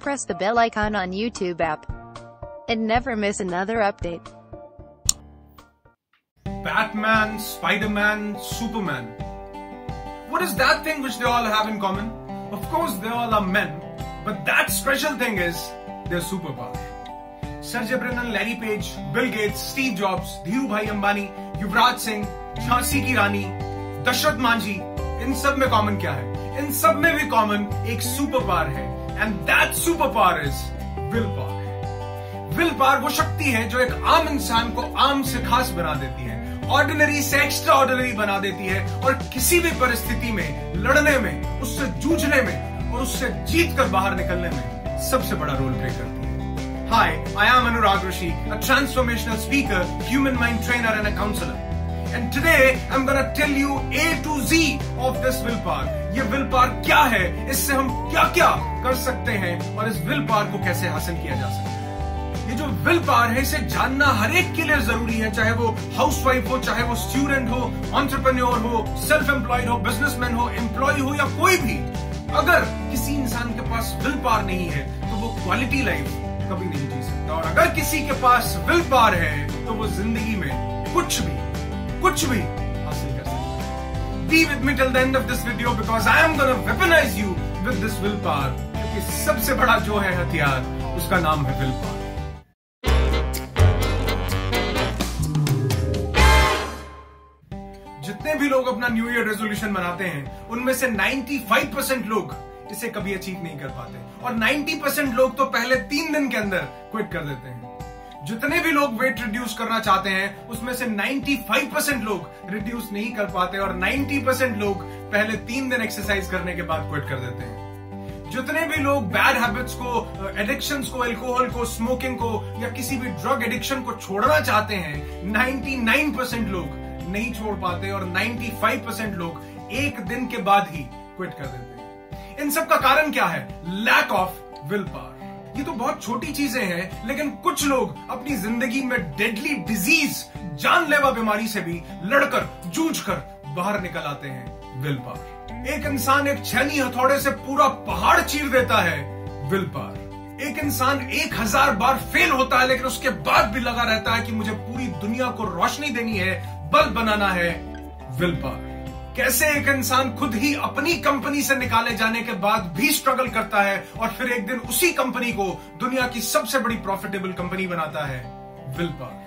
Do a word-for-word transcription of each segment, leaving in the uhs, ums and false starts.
press the bell icon on YouTube app and never miss another update. Batman, Spider-Man, Superman. What is that thing which they all have in common? Of course they all are men, but that special thing is their superpower. Sergey Brin, Larry Page, Bill Gates, Steve Jobs, Dhirubhai Ambani, Yuvraj Singh, Jhansi की रानी, दशरथ मांझी, इन सब में common क्या है? इन सब में भी common एक super power है, and that super power is will power. Will power वो शक्ति है जो एक आम इंसान को आम से खास बना देती है, ऑर्डिनरी से एक्स्ट्रा ऑर्डिनरी बना देती है, और किसी भी परिस्थिति में लड़ने में, उससे जूझने में और उससे जीत कर बाहर निकलने में सबसे बड़ा रोल प्ले करती है। Hi, I am Anurag Rishi, a transformational speaker, human mind trainer and a counselor. And today I'm gonna tell you A to Z of this willpower. ये विल पावर क्या है, इससे हम क्या क्या कर सकते हैं और इस विल पावर को कैसे हासिल किया जा सकता है। ये जो विल पावर है इसे जानना हर एक के लिए जरूरी है, चाहे वो हाउसवाइफ हो, चाहे वो स्टूडेंट हो, एंटरप्रेन्योर हो, सेल्फ एम्प्लॉयड हो, बिजनेसमैन हो, एम्प्लॉय हो या कोई भी। अगर किसी इंसान के पास विल पावर नहीं है तो वो क्वालिटी लाइफ कभी नहीं जी सकता, और अगर किसी के पास विल पावर है तो वो जिंदगी में कुछ भी कुछ भी हासिल कर सकता है। Be with me till the end of this video because I am gonna weaponize you with this will power, क्योंकि सबसे बड़ा जो है हथियार उसका नाम है विल पावर। जितने भी लोग अपना न्यू ईयर रेजोल्यूशन मनाते हैं उनमें से पचानवे परसेंट लोग इसे कभी अचीव नहीं कर पाते, और नब्बे परसेंट लोग तो पहले तीन दिन के अंदर क्विट कर देते हैं। जितने भी लोग वेट रिड्यूस करना चाहते हैं उसमें से पचानवे परसेंट लोग रिड्यूस नहीं कर पाते, और नब्बे परसेंट लोग पहले तीन दिन एक्सरसाइज करने के बाद क्विट कर देते हैं। जितने भी लोग बैड हैबिट्स को, एडिक्शंस को, अल्कोहल को, स्मोकिंग को या किसी भी ड्रग एडिक्शन को छोड़ना चाहते हैं, निन्यानवे परसेंट लोग नहीं छोड़ पाते, और पचानवे परसेंट लोग एक दिन के बाद ही क्विट कर देते हैं। इन सब का कारण क्या है? Lack of will power. ये तो बहुत छोटी चीजें हैं, लेकिन कुछ लोग अपनी जिंदगी में डेडली डिजीज, जानलेवा बीमारी से भी लड़कर, जूझकर बाहर निकल आते हैं विल पावर। एक इंसान एक छेनी हथौड़े से पूरा पहाड़ चीर देता है, विल पावर। एक इंसान एक हजार बार फेल होता है लेकिन उसके बाद भी लगा रहता है कि मुझे पूरी दुनिया को रोशनी देनी है, बल्ब बनाना है, विल पावर। कैसे एक इंसान खुद ही अपनी कंपनी से निकाले जाने के बाद भी स्ट्रगल करता है और फिर एक दिन उसी कंपनी को दुनिया की सबसे बड़ी प्रॉफिटेबल कंपनी बनाता है, विल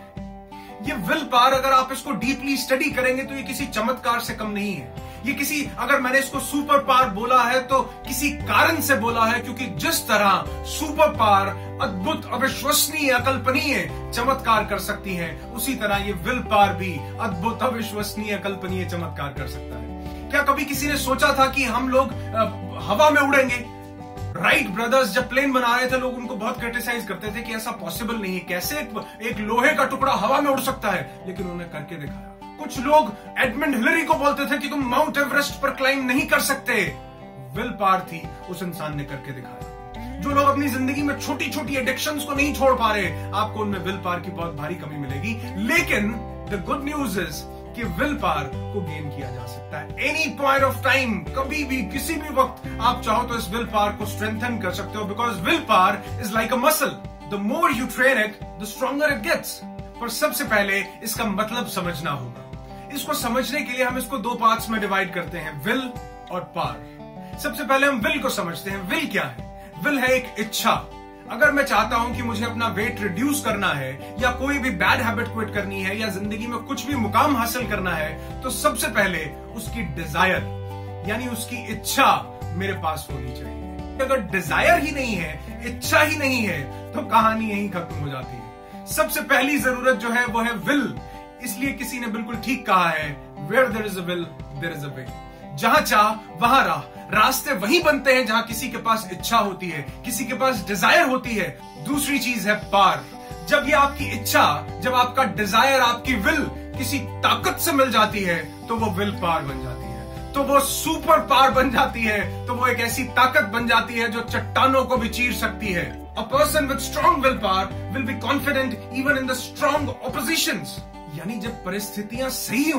पावर। ये विल पावर अगर आप इसको डीपली स्टडी करेंगे तो ये किसी चमत्कार से कम नहीं है। ये किसी, अगर मैंने इसको सुपर पावर बोला है तो किसी कारण से बोला है, क्योंकि जिस तरह सुपर पावर अद्भुत, अविश्वसनीय, अकल्पनीय चमत्कार कर सकती है, उसी तरह ये विल पावर भी अद्भुत, अविश्वसनीय, अकल्पनीय चमत्कार कर सकता है। क्या कभी किसी ने सोचा था कि हम लोग हवा में उड़ेंगे? राइट ब्रदर्स जब प्लेन बना रहे थे, लोग उनको बहुत क्रिटिसाइज करते थे कि ऐसा पॉसिबल नहीं है, कैसे एक, एक लोहे का टुकड़ा हवा में उड़ सकता है, लेकिन उन्होंने करके दिखाया। कुछ लोग एडमंड हिलरी को बोलते थे कि तुम माउंट एवरेस्ट पर क्लाइंब नहीं कर सकते, विल पावर थी, उस इंसान ने करके दिखाया। जो लोग अपनी जिंदगी में छोटी छोटी एडिक्शंस को नहीं छोड़ पा रहे, आपको उनमें विल पावर की बहुत भारी कमी मिलेगी, लेकिन द गुड न्यूज इज कि विल पावर को गेन किया जा सकता है एनी पॉइंट ऑफ टाइम, कभी भी, किसी भी वक्त आप चाहो तो इस विल पावर को स्ट्रेंथन कर सकते हो, because will power is like a muscle, the more you train it the stronger it gets. पर सबसे पहले इसका मतलब समझना होगा। इसको समझने के लिए हम इसको दो पार्ट्स में डिवाइड करते हैं, विल और पावर। सबसे पहले हम विल को समझते हैं। विल क्या है? विल है एक इच्छा। अगर मैं चाहता हूं कि मुझे अपना वेट रिड्यूस करना है, या कोई भी बैड हैबिट क्विट करनी है, या जिंदगी में कुछ भी मुकाम हासिल करना है, तो सबसे पहले उसकी डिजायर यानी उसकी इच्छा मेरे पास होनी चाहिए। अगर डिजायर ही नहीं है, इच्छा ही नहीं है, तो कहानी यहीं खत्म हो जाती है। सबसे पहली जरूरत जो है वो है विल। इसलिए किसी ने बिल्कुल ठीक कहा है, where there is a will there is a way. जहां चाह वहां राह। रास्ते वहीं बनते हैं जहां किसी के पास इच्छा होती है, किसी के पास डिजायर होती है। दूसरी चीज है पावर। जब ये आपकी इच्छा, जब आपका डिजायर, आपकी विल किसी ताकत से मिल जाती है तो वो विल पावर बन जाती है, तो वो सुपर पावर बन जाती है, तो वो एक ऐसी ताकत बन जाती है जो चट्टानों को भी चीर सकती है। A person with strong will power will be confident even in the strong oppositions. यानी जब परिस्थितियां सही हों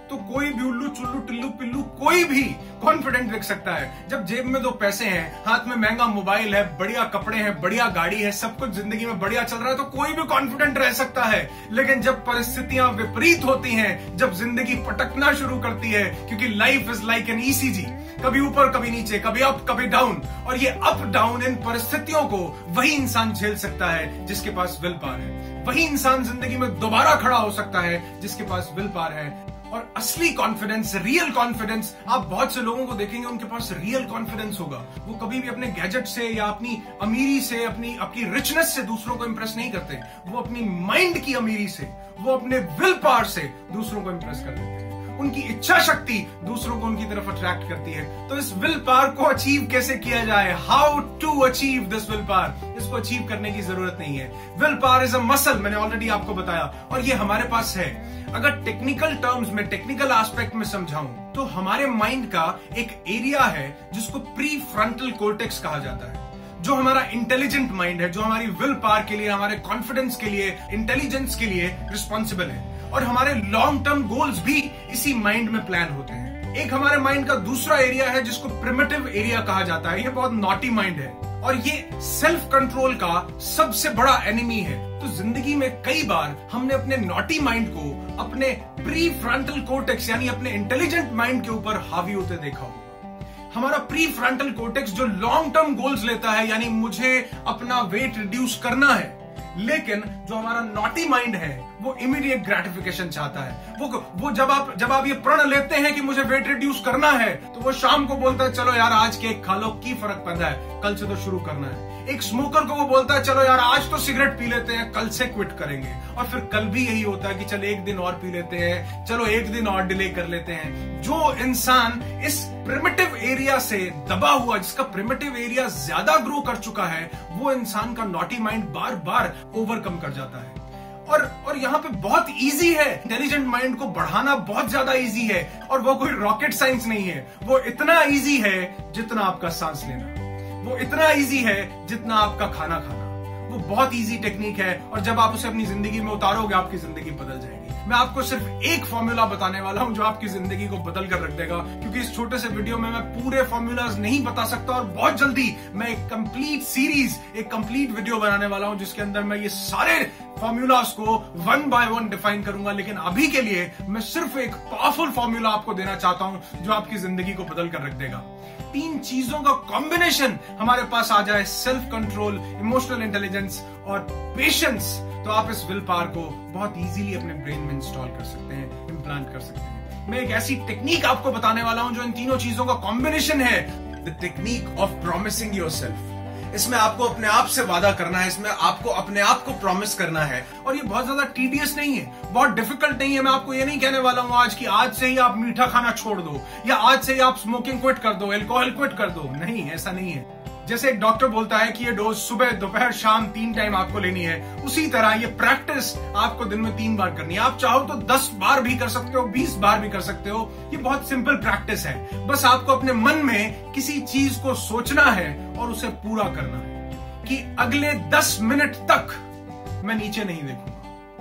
तो कोई भी उल्लू चुल्लू टिल्लू पिल्लू कोई भी कॉन्फिडेंट दिख सकता है। जब जेब में दो पैसे हैं, हाथ में महंगा मोबाइल है, बढ़िया कपड़े हैं, बढ़िया गाड़ी है, सब कुछ जिंदगी में बढ़िया चल रहा है, तो कोई भी कॉन्फिडेंट रह सकता है। लेकिन जब परिस्थितियां विपरीत होती हैं, जब जिंदगी पटकना शुरू करती है, क्योंकि life is like an ECG, कभी ऊपर कभी नीचे, कभी अप कभी डाउन, और ये अप डाउन इन परिस्थितियों को वही इंसान झेल सकता है जिसके पास विल पावर है। वही इंसान जिंदगी में दोबारा खड़ा हो सकता है जिसके पास विल पावर है। और असली कॉन्फिडेंस, रियल कॉन्फिडेंस, आप बहुत से लोगों को देखेंगे उनके पास रियल कॉन्फिडेंस होगा। वो कभी भी अपने गैजेट से या अपनी अमीरी से, अपनी अपनी रिचनेस से दूसरों को इंप्रेस नहीं करते। वो अपनी माइंड की अमीरी से, वो अपने विल पावर से दूसरों को इंप्रेस कर देते हैं। उनकी इच्छा शक्ति दूसरों को उनकी तरफ अट्रैक्ट करती है। तो इस विल पावर को अचीव कैसे किया जाए, how to achieve this will power, इसको अचीव करने की जरूरत नहीं है। Will power is a muscle, मैंने ऑलरेडी आपको बताया, और ये हमारे पास है। अगर टेक्निकल टर्म्स में, टेक्निकल एस्पेक्ट में समझाऊं तो हमारे माइंड का एक एरिया है जिसको प्री फ्रंटल कोर्टेक्स कहा जाता है, जो हमारा इंटेलिजेंट माइंड है, जो हमारी विल पावर के लिए, हमारे कॉन्फिडेंस के लिए, इंटेलिजेंस के लिए रिस्पॉन्सिबल है। और हमारे लॉन्ग टर्म गोल्स भी इसी माइंड में प्लान होते हैं। एक हमारे माइंड का दूसरा एरिया है जिसको प्रिमिटिव एरिया कहा जाता है। ये बहुत नॉटी माइंड है और ये सेल्फ कंट्रोल का सबसे बड़ा एनिमी है। तो जिंदगी में कई बार हमने अपने नॉटी माइंड को अपने प्री फ्रंटल कोर्टेक्स यानी अपने इंटेलिजेंट माइंड के ऊपर हावी होते देखा होगा। हमारा प्री फ्रंटल कोर्टेक्स जो लॉन्ग टर्म गोल्स लेता है, यानी मुझे अपना वेट रिड्यूस करना है, लेकिन जो हमारा नॉटी माइंड है वो इमीडिएट ग्रेटिफिकेशन चाहता है। वो वो जब आप जब आप ये प्रण लेते हैं कि मुझे वेट रिड्यूस करना है, तो वो शाम को बोलता है चलो यार आज केक खा लो, की फर्क पड़ता है, कल से तो शुरू करना है। एक स्मोकर को वो बोलता है चलो यार आज तो सिगरेट पी लेते हैं, कल से क्विट करेंगे, और फिर कल भी यही होता है कि चलो एक दिन और पी लेते हैं, चलो एक दिन और डिले कर लेते हैं। जो इंसान इस प्रिमिटिव एरिया से दबा हुआ, जिसका प्रिमिटिव एरिया ज्यादा ग्रो कर चुका है, वो इंसान का नॉटी माइंड बार बार ओवरकम कर जाता है। और और यहाँ पे बहुत इजी है, इंटेलिजेंट माइंड को बढ़ाना बहुत ज्यादा इजी है, और वो कोई रॉकेट साइंस नहीं है। वो इतना इजी है जितना आपका सांस लेना, वो इतना इजी है जितना आपका खाना खाना। वो बहुत इजी टेक्निक है, और जब आप उसे अपनी जिंदगी में उतारोगे आपकी जिंदगी बदल जाएगी। मैं आपको सिर्फ एक फॉर्मूला बताने वाला हूं जो आपकी जिंदगी को बदल कर रख देगा, क्योंकि इस छोटे से वीडियो में मैं पूरे फॉर्मूलाज नहीं बता सकता, और बहुत जल्दी मैं एक कंप्लीट सीरीज, एक कंप्लीट वीडियो बनाने वाला हूं जिसके अंदर मैं ये सारे फॉर्मूलाज को वन बाय वन डिफाइन करूंगा। लेकिन अभी के लिए मैं सिर्फ एक पावरफुल फॉर्मूला आपको देना चाहता हूं जो आपकी जिंदगी को बदल कर रख देगा। तीन चीजों का कॉम्बिनेशन हमारे पास आ जाए, सेल्फ कंट्रोल, इमोशनल इंटेलिजेंस और पेशेंस, तो आप इस विल पावर को बहुत इजीली अपने ब्रेन में इंस्टॉल कर सकते हैं, इम्प्लांट कर सकते हैं। मैं एक ऐसी टेक्निक आपको बताने वाला हूं जो इन तीनों चीजों का कॉम्बिनेशन है, the technique of promising yourself. इसमें आपको अपने आप से वादा करना है, इसमें आपको अपने आप को प्रॉमिस करना है, और ये बहुत ज्यादा टीडियस नहीं है, बहुत डिफिकल्ट नहीं है। मैं आपको ये नहीं कहने वाला हूं आज कि आज से ही आप मीठा खाना छोड़ दो, या आज से ही आप स्मोकिंग क्विट कर दो, अल्कोहल क्विट कर दो। नहीं, ऐसा नहीं है। जैसे एक डॉक्टर बोलता है कि ये डोज सुबह, दोपहर, शाम तीन टाइम आपको लेनी है, उसी तरह ये प्रैक्टिस आपको दिन में तीन बार करनी है। आप चाहो तो दस बार भी कर सकते हो, बीस बार भी कर सकते हो। ये बहुत सिंपल प्रैक्टिस है। बस आपको अपने मन में किसी चीज को सोचना है और उसे पूरा करना है कि अगले दस मिनट तक मैं नीचे नहीं देखूंगा।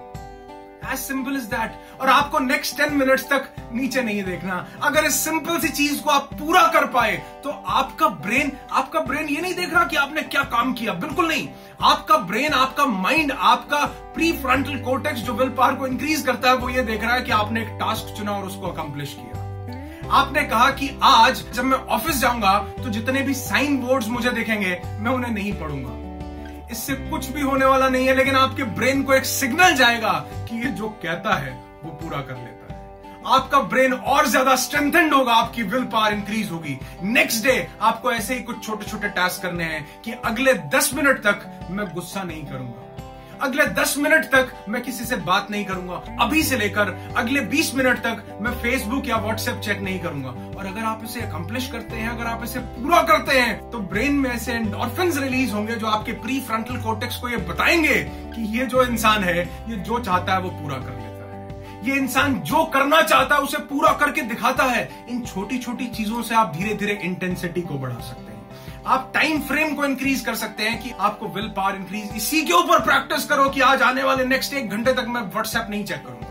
As simple as that। और आपको नेक्स्ट टेन मिनट्स तक नीचे नहीं देखना। अगर इस सिंपल सी चीज को आप पूरा कर पाए तो आपका ब्रेन आपका ब्रेन ये नहीं देख रहा कि आपने क्या काम किया, बिल्कुल नहीं। आपका ब्रेन, आपका माइंड, आपका प्री फ्रंटल कोर्टेक्स जो विल पावर को इंक्रीज करता है, वो ये देख रहा है कि आपने एक टास्क चुना और उसको अकम्प्लिश किया। आपने कहा कि आज जब मैं ऑफिस जाऊंगा तो जितने भी साइन बोर्ड्स मुझे दिखेंगे मैं उन्हें नहीं पढ़ूंगा। इससे कुछ भी होने वाला नहीं है, लेकिन आपके ब्रेन को एक सिग्नल जाएगा कि ये जो कहता है वो पूरा कर लेता है। आपका ब्रेन और ज्यादा स्ट्रेंथेंड होगा, आपकी विल पावर इंक्रीज होगी। नेक्स्ट डे आपको ऐसे ही कुछ छोटे छोटे टास्क करने हैं कि अगले दस मिनट तक मैं गुस्सा नहीं करूंगा, अगले दस मिनट तक मैं किसी से बात नहीं करूंगा, अभी से लेकर अगले बीस मिनट तक मैं फेसबुक या व्हाट्सएप चेक नहीं करूंगा। और अगर आप इसे अकम्प्लिश करते हैं, अगर आप इसे पूरा करते हैं, तो ब्रेन में ऐसे एंडोर्फिन्स रिलीज होंगे जो आपके प्री फ्रंटल कोर्टेक्स को ये बताएंगे कि ये जो इंसान है, ये जो चाहता है वो पूरा कर लेता है। ये इंसान जो करना चाहता है उसे पूरा करके दिखाता है। इन छोटी छोटी चीजों से आप धीरे धीरे इंटेंसिटी को बढ़ा सकते हैं। आप टाइम फ्रेम को इंक्रीज कर सकते हैं कि आपको विल पावर इंक्रीज, इसी के ऊपर प्रैक्टिस करो कि आज आने वाले नेक्स्ट एक घंटे तक मैं व्हाट्सएप नहीं चेक करूंगा।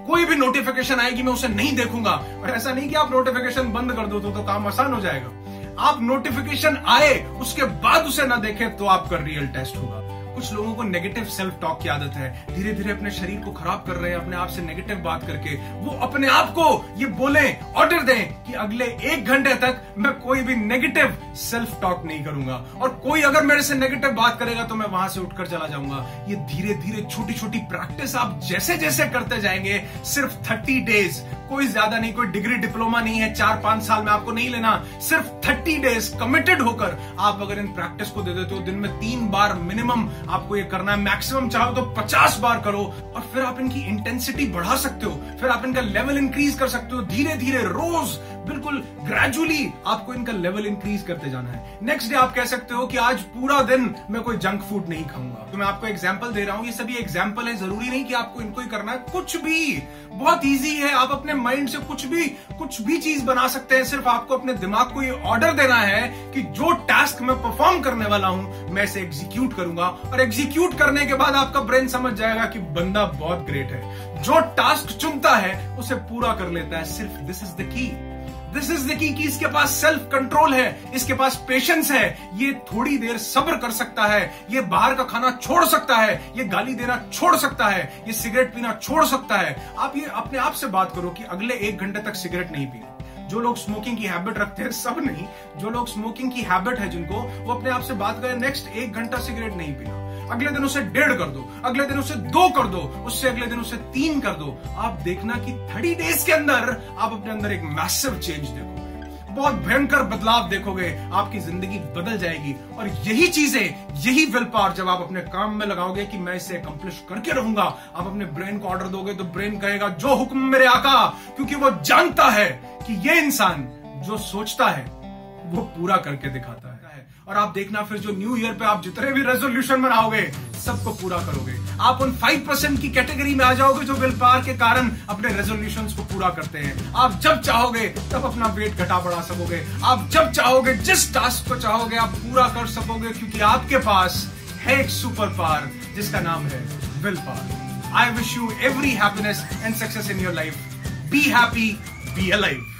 कोई भी नोटिफिकेशन आएगी मैं उसे नहीं देखूंगा। और ऐसा नहीं कि आप नोटिफिकेशन बंद कर दो तो, तो काम आसान हो जाएगा। आप नोटिफिकेशन आए उसके बाद उसे ना देखें तो आपका रियल टेस्ट होगा। कुछ लोगों को नेगेटिव सेल्फ टॉक की आदत है, धीरे धीरे अपने शरीर को खराब कर रहे हैं अपने आप से नेगेटिव बात करके। वो अपने आप को ये बोलें, ऑर्डर दें कि अगले एक घंटे तक मैं कोई भी नेगेटिव सेल्फ टॉक नहीं करूंगा, और कोई अगर मेरे से नेगेटिव बात करेगा तो मैं वहां से उठकर चला जाऊंगा। ये धीरे धीरे छोटी छोटी प्रैक्टिस आप जैसे जैसे करते जाएंगे, सिर्फ थर्टी डेज, कोई ज्यादा नहीं, कोई डिग्री डिप्लोमा नहीं है, चार पांच साल में आपको नहीं लेना, सिर्फ थर्टी डेज कमिटेड होकर आप अगर इन प्रैक्टिस को दे देते हो, दिन में तीन बार मिनिमम आपको ये करना है, मैक्सिमम चाहो तो पचास बार करो, और फिर आप इनकी इंटेंसिटी बढ़ा सकते हो, फिर आप इनका लेवल इंक्रीज कर सकते हो। धीरे धीरे रोज बिल्कुल ग्रेजुअली आपको इनका लेवल इंक्रीज करते जाना है। नेक्स्ट डे आप कह सकते हो कि आज पूरा दिन मैं कोई जंक फूड नहीं खाऊंगा। तो मैं आपको एग्जांपल दे रहा हूं, ये सभी एग्जांपल है, जरूरी नहीं कि आपको इनको ही करना है। कुछ भी बहुत इजी है, आप अपने माइंड से कुछ भी कुछ भी चीज बना सकते हैं। सिर्फ आपको अपने दिमाग को ये ऑर्डर देना है कि जो टास्क मैं परफॉर्म करने वाला हूं मैं इसे एग्जीक्यूट करूंगा, और एग्जीक्यूट करने के बाद आपका ब्रेन समझ जाएगा कि बंदा बहुत ग्रेट है, जो टास्क चुनता है उसे पूरा कर लेता है। सिर्फ this is the key, this is the key कि इसके पास सेल्फ कंट्रोल है, इसके पास पेशेंस है, ये थोड़ी देर सब्र कर सकता है, ये बाहर का खाना छोड़ सकता है, ये गाली देना छोड़ सकता है, ये सिगरेट पीना छोड़ सकता है। आप ये अपने आप से बात करो कि अगले एक घंटे तक सिगरेट नहीं पीना। जो लोग स्मोकिंग की हैबिट रखते हैं, सब नहीं, जो लोग स्मोकिंग की हैबिट है जिनको, वो अपने आप से बात करें, नेक्स्ट एक घंटा सिगरेट नहीं पीना। अगले दिन उसे डेढ़ कर दो, अगले दिन उसे दो कर दो, उससे अगले दिन उसे तीन कर दो। आप देखना कि थर्टी डेज के अंदर आप अपने अंदर एक मैसिव चेंज देखोगे, बहुत भयंकर बदलाव देखोगे, आपकी जिंदगी बदल जाएगी। और यही चीजें, यही विल पावर जब आप अपने काम में लगाओगे कि मैं इसे अकम्प्लिश करके रहूंगा, आप अपने ब्रेन को ऑर्डर दोगे तो ब्रेन कहेगा जो हुक्म मेरे आका, क्योंकि वो जानता है कि ये इंसान जो सोचता है वो पूरा करके दिखाता है। और आप देखना फिर जो न्यू ईयर पे आप जितने भी रेजोल्यूशन बनाओगे सबको पूरा करोगे। आप उन फाइव परसेंट की कैटेगरी में आ जाओगे जो विल पावर के कारण अपने रेजोल्यूशंस को पूरा करते हैं। आप जब चाहोगे तब अपना वेट घटा बढ़ा सकोगे, आप जब चाहोगे जिस टास्क को चाहोगे आप पूरा कर सकोगे, क्योंकि आपके पास है एक सुपर पावर जिसका नाम है will power. I wish you every happiness and success in your life. Be happy, be alive.